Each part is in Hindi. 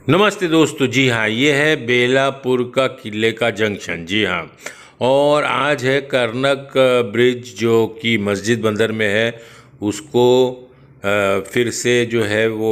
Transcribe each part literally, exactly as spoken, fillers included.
नमस्ते दोस्तों। जी हाँ, ये है बेलापुर का किले का जंक्शन। जी हाँ, और आज है कर्नक ब्रिज जो कि मस्जिद बंदर में है, उसको अ, फिर से जो है वो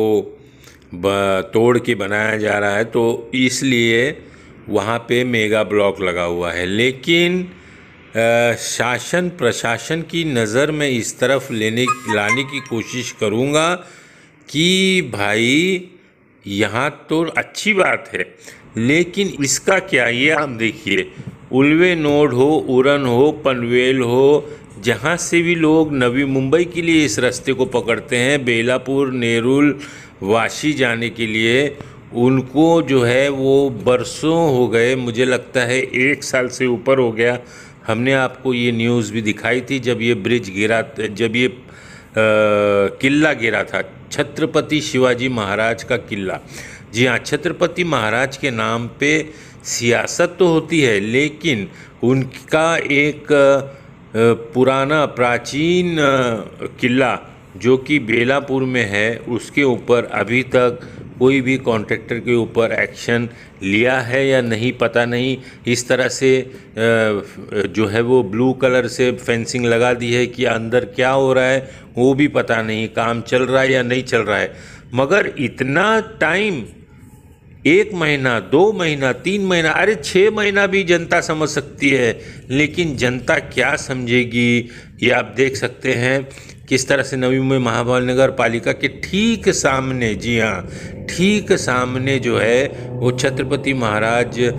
ब- तोड़ के बनाया जा रहा है, तो इसलिए वहाँ पे मेगा ब्लॉक लगा हुआ है। लेकिन अ, शासन प्रशासन की नज़र में इस तरफ लेने लाने की कोशिश करूँगा कि भाई यहाँ तो अच्छी बात है, लेकिन इसका क्या, ये आप देखिए, उल्वे नोड हो, उरन हो, पनवेल हो, जहाँ से भी लोग नवी मुंबई के लिए इस रास्ते को पकड़ते हैं, बेलापुर, नेरुल, वाशी जाने के लिए, उनको जो है वो बरसों हो गए, मुझे लगता है एक साल से ऊपर हो गया। हमने आपको ये न्यूज़ भी दिखाई थी जब ये ब्रिज गिरा, जब ये अ, किला गिरा था, छत्रपति शिवाजी महाराज का किला। जी हाँ, छत्रपति महाराज के नाम पे सियासत तो होती है, लेकिन उनका एक अ, पुराना प्राचीन अ, किला जो कि बेलापुर में है, उसके ऊपर अभी तक कोई भी कॉन्ट्रैक्टर के ऊपर एक्शन लिया है या नहीं पता नहीं। इस तरह से अ, जो है वो ब्लू कलर से फेंसिंग लगा दी है कि अंदर क्या हो रहा है वो भी पता नहीं, काम चल रहा है या नहीं चल रहा है। मगर इतना टाइम, एक महीना, दो महीना, तीन महीना, अरे छः महीना भी जनता समझ सकती है, लेकिन जनता क्या समझेगी, ये आप देख सकते हैं किस तरह से नवी मुंबई महानगर नगर पालिका के ठीक सामने, जी हाँ, ठीक सामने जो है वो छत्रपति महाराज अ,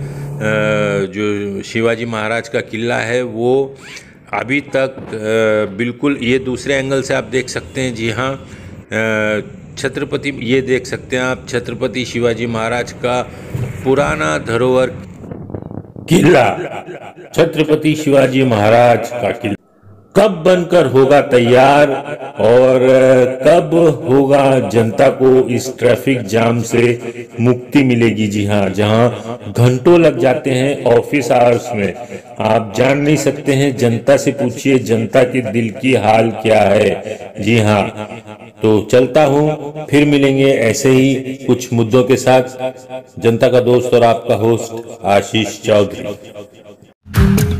जो शिवाजी महाराज का किला है, वो अभी तक अ, बिल्कुल, ये दूसरे एंगल से आप देख सकते हैं। जी हाँ, अ, छत्रपति, ये देख सकते हैं आप छत्रपति शिवाजी महाराज का पुराना धरोहर किला, छत्रपति शिवाजी महाराज का किला कब बनकर होगा तैयार और कब होगा जनता को इस ट्रैफिक जाम से मुक्ति मिलेगी। जी हाँ, जहाँ घंटों लग जाते हैं ऑफिस आवर्स में, आप जान नहीं सकते हैं। जनता से पूछिए, जनता के दिल की हाल क्या है। जी हाँ, तो चलता हूँ, फिर मिलेंगे ऐसे ही कुछ मुद्दों के साथ। जनता का दोस्त और आपका होस्ट आशीष चौधरी।